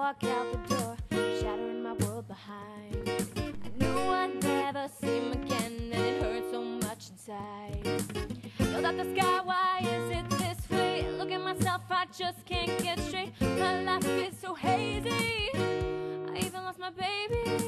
walk out the door, shattering my world behind. I knew I'd never see him again, and it hurt so much inside. Yelled out the sky, why is it this way? Look at myself, I just can't get straight. My life is so hazy, I even lost my baby.